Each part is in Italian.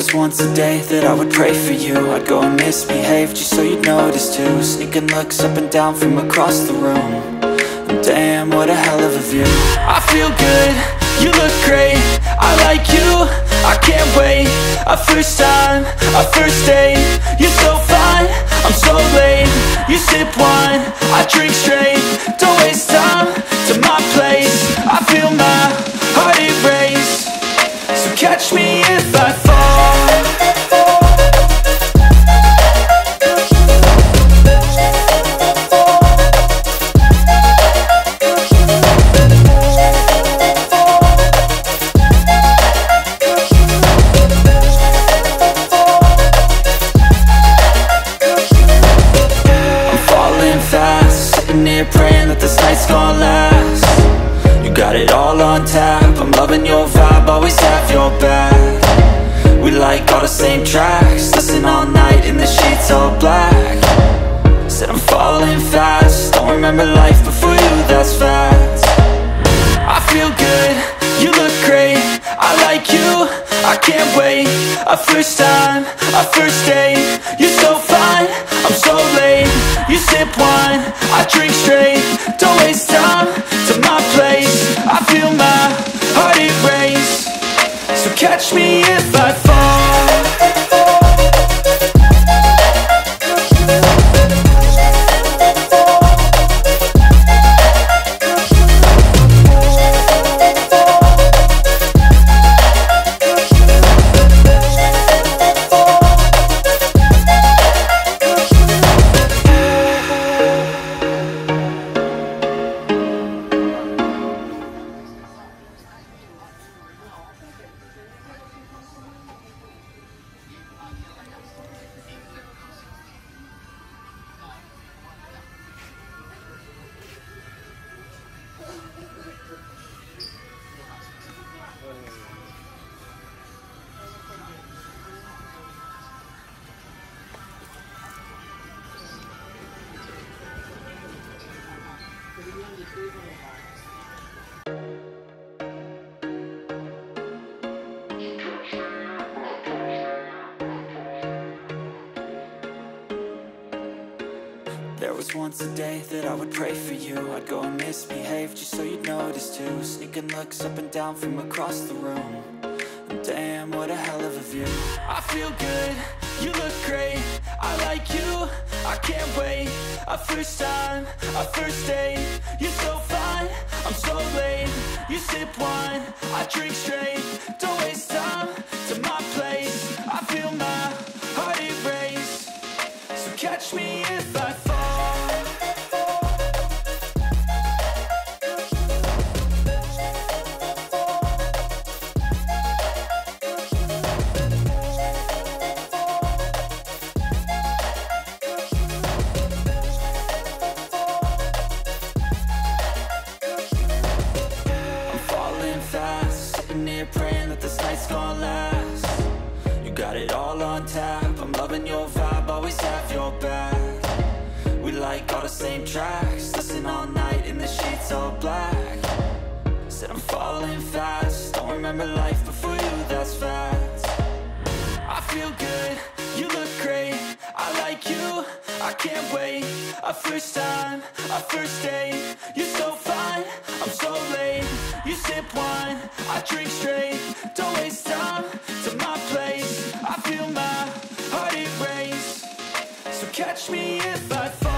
was once a day that I would pray for you. I'd go and misbehave just so you'd notice too. Sneaking looks up and down from across the room. And damn, what a hell of a view. I feel good, you look great, I like you, I can't wait. A first time, a first date. You're so fine, I'm so late. You sip wine, I drink straight. Don't waste time to my place. I feel my heart erase. So catch me if I fall. Praying that this night's gonna last. You got it all on tap, I'm loving your vibe, always have your back. We like all the same tracks, listen all night in the sheets all black. Said I'm falling fast, don't remember life before you, that's fact. I feel good, you look great, I like you, I can't wait. A first time, a first date. You're so fine, I'm so late. You sip wine, I drink straight. Don't waste time to my place. I feel my heart erase. So catch me if I fall. There was once a day that I would pray for you. I'd go and misbehave just so you'd notice too. Sneaking looks up and down from across the room. And damn, what a hell of a view. I feel good, you look great, I like you, I can't wait. A first time, a first date. You're so fine, I'm so late. You sip wine, I drink straight. Don't waste time to my place. I feel my heart erase. So catch me if I fall. Praying that this night's gonna last. You got it all on tap, I'm loving your vibe, always have your back. We like all the same tracks, listen all night in the sheets all black. Said I'm falling fast, don't remember life before you, that's fact. I feel good, you look great, I like you, I can't wait. A first time, a first date. You're so fine, I'm so late. You sip wine, I drink straight. Don't waste time to my place. I feel my heart erase. So catch me if I fall.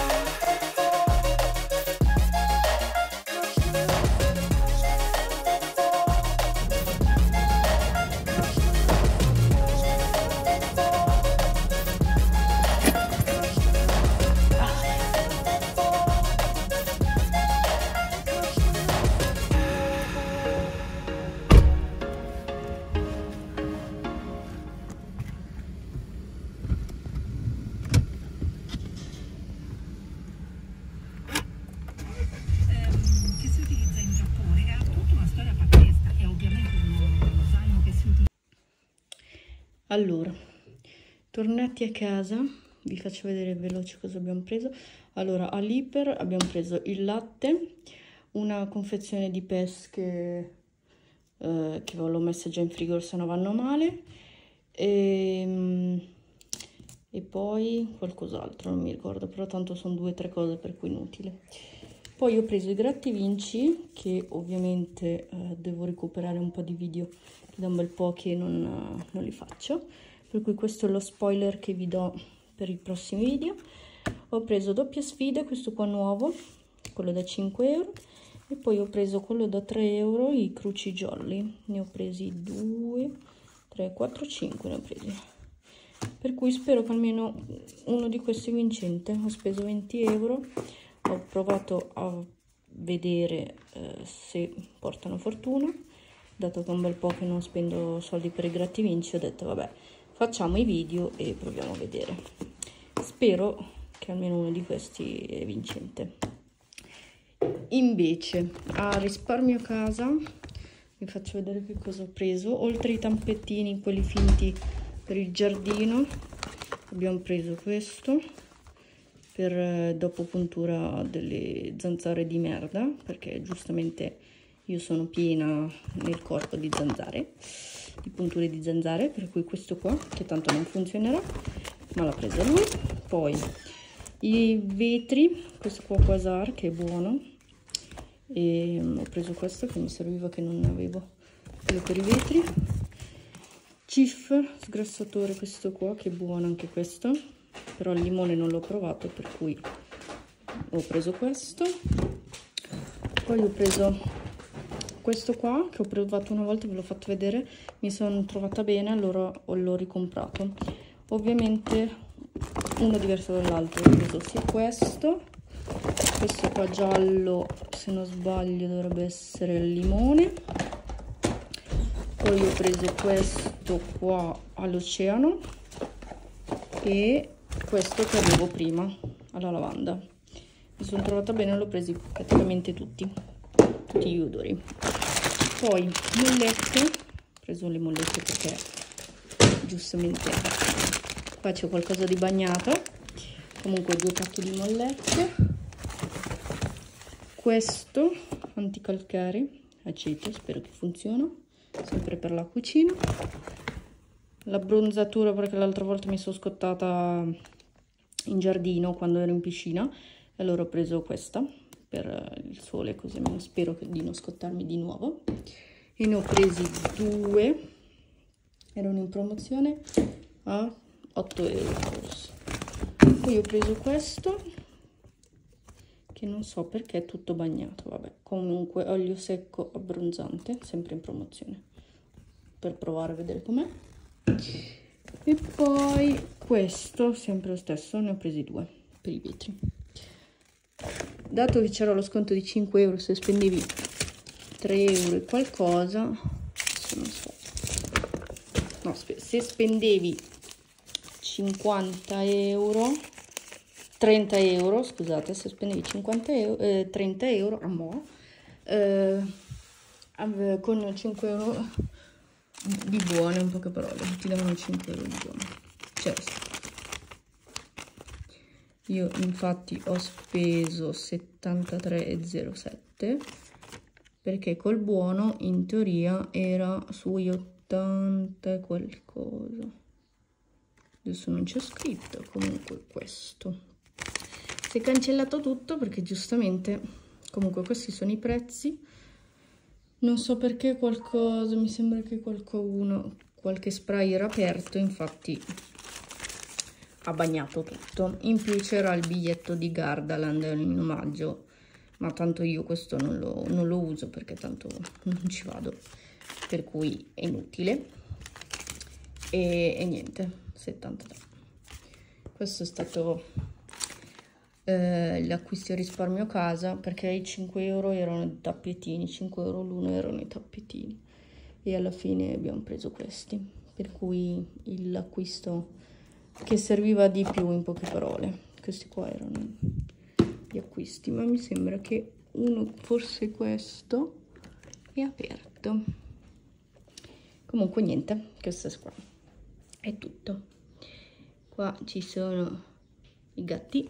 Allora, tornati a casa, vi faccio vedere veloce cosa abbiamo preso. Allora, all'Iper abbiamo preso il latte, una confezione di pesche che l'ho messa già in frigo se no vanno male, e poi qualcos'altro, non mi ricordo, però tanto sono 2 o 3 cose per cui inutile. Poi ho preso i Gratta e Vinci, che ovviamente devo recuperare un po' di video, che da un bel po' che non li faccio, per cui questo è lo spoiler che vi do per i prossimi video. Ho preso doppia sfida, questo qua nuovo, quello da 5 euro, e poi ho preso quello da 3 euro, i Cruci Jolly, ne ho presi 2, 3, 4, 5 ne ho presi, per cui spero che almeno uno di questi è vincente. Ho speso 20 euro, ho provato a vedere se portano fortuna, dato che è un bel po' che non spendo soldi per i Gratta e Vinci, ho detto vabbè, facciamo i video e proviamo a vedere. Spero che almeno uno di questi è vincente. Invece a risparmio casa vi faccio vedere che cosa ho preso. Oltre ai tampettini, quelli finti per il giardino, abbiamo preso questo per dopo puntura delle zanzare di merda, perché giustamente io sono piena nel corpo di zanzare, di punture di zanzare, per cui questo qua, che tanto non funzionerà, ma l'ha preso lui. Poi i vetri, questo qua Quasar, che è buono, e ho preso questo che mi serviva, che non ne avevo, quello per i vetri. Cif sgrassatore, questo qua, che è buono anche questo, però il limone non l'ho provato, per cui ho preso questo. Poi ho preso questo qua, che ho provato una volta, ve l'ho fatto vedere, mi sono trovata bene, allora l'ho ricomprato. Ovviamente uno diverso dall'altro, ho preso sia questo qua giallo, se non sbaglio dovrebbe essere il limone. Poi ho preso questo qua all'oceano e questo che avevo prima alla lavanda. Mi sono trovata bene, l'ho presi praticamente tutti gli odori. Poi mollette, ho preso le mollette perché giustamente faccio qualcosa di bagnato. Comunque 2 pacchi di mollette. Questo anticalcare aceto, spero che funzioni, sempre per la cucina. L'abbronzatura, perché l'altra volta mi sono scottata in giardino quando ero in piscina, e allora ho preso questa per il sole, così spero di non scottarmi di nuovo. E ne ho presi 2, erano in promozione a 8 euro forse. Poi ho preso questo, che non so perché è tutto bagnato, vabbè, comunque olio secco abbronzante, sempre in promozione, per provare a vedere com'è. E poi questo, sempre lo stesso, ne ho presi 2 per i vetri. Dato che c'era lo sconto di 5 euro, se spendevi 3 euro e qualcosa, adesso non so, no, se spendevi 50 euro, 30 euro, scusate, se spendevi 50 euro, 30 euro a mo', con 5 euro di buone, in poche parole, ti davano 5 euro di buone. Certo. Io infatti ho speso 73,07 perché col buono in teoria era sui 80 e qualcosa. Adesso non c'è scritto, comunque questo. Si è cancellato tutto perché giustamente, comunque questi sono i prezzi. Non so perché qualcosa, mi sembra che qualche spray era aperto, infatti ha bagnato tutto. In più c'era il biglietto di Gardaland in omaggio, ma tanto io questo non lo uso perché tanto non ci vado, per cui è inutile. E niente, 73. Questo è stato l'acquisto a risparmio casa, perché i 5 euro erano i tappetini, 5 euro l'uno erano i tappetini, e alla fine abbiamo preso questi, per cui l'acquisto che serviva di più, in poche parole. Questi qua erano gli acquisti, ma mi sembra che uno, forse questo, è aperto. Comunque niente, questo qua è tutto. Qua ci sono i gatti.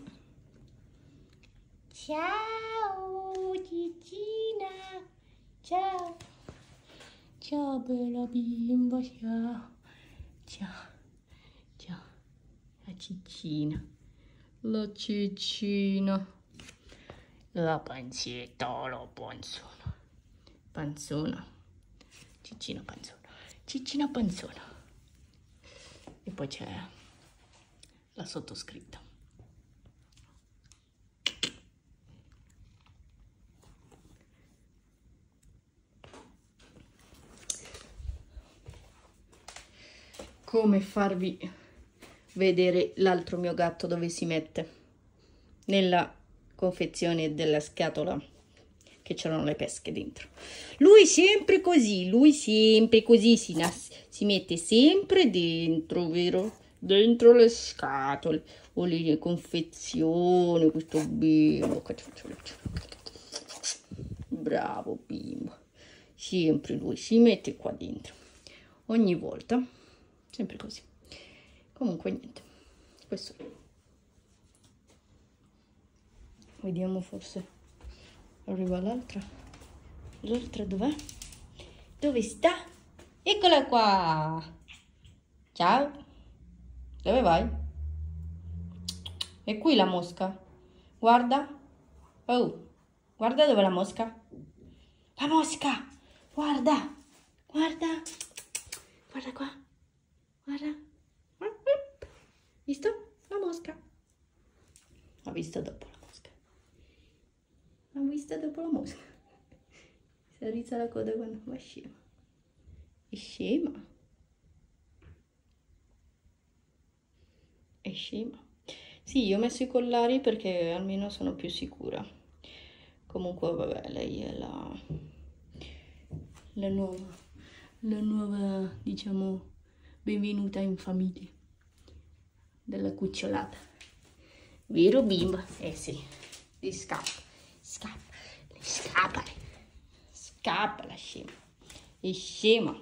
Ciao Cicina, ciao, ciao bella bimba, ciao, Ciao, ciao, la ciccina, la ciccina, la pancetta, la panzona, panzona, ciccina panzona, ciccina panzona. E poi c'è la sottoscritta. Come farvi vedere l'altro mio gatto dove si mette? Nella confezione della scatola che c'erano le pesche dentro. Lui sempre così si mette sempre dentro, vero? Dentro le scatole o le confezioni, questo bimbo. Bravo bimbo. Sempre lui si mette qua dentro. Ogni volta. Sempre così. Comunque niente. Questo. Vediamo, forse arriva l'altra. L'altra dov'è? Dove sta? Eccola qua. Ciao. Dove vai? È qui la mosca. Guarda. Oh, guarda dove è la mosca. La mosca. Guarda. Guarda. Guarda qua. Guarda. Visto? La mosca. Ho visto dopo la mosca. Ho visto dopo la mosca. Si alza la coda quando va scema. È scema. È scema. Sì, io ho messo i collari perché almeno sono più sicura. Comunque, vabbè, lei è la nuova, diciamo, benvenuta in famiglia della cucciolata. Vero bimbo? Eh sì, gli scappa la scema. È scema.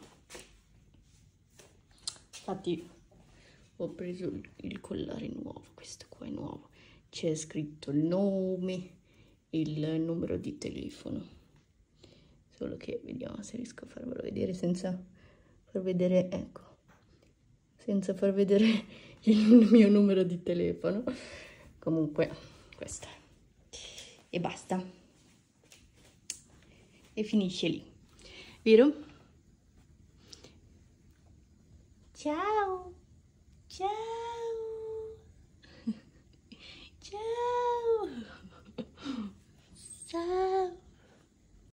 Infatti ho preso il collare nuovo, questo qua è nuovo. C'è scritto il nome e il numero di telefono. Solo che vediamo se riesco a farvelo vedere senza far vedere, ecco, senza far vedere il mio numero di telefono. Comunque questo e basta, e finisce lì, vero? Ciao, ciao, ciao, ciao.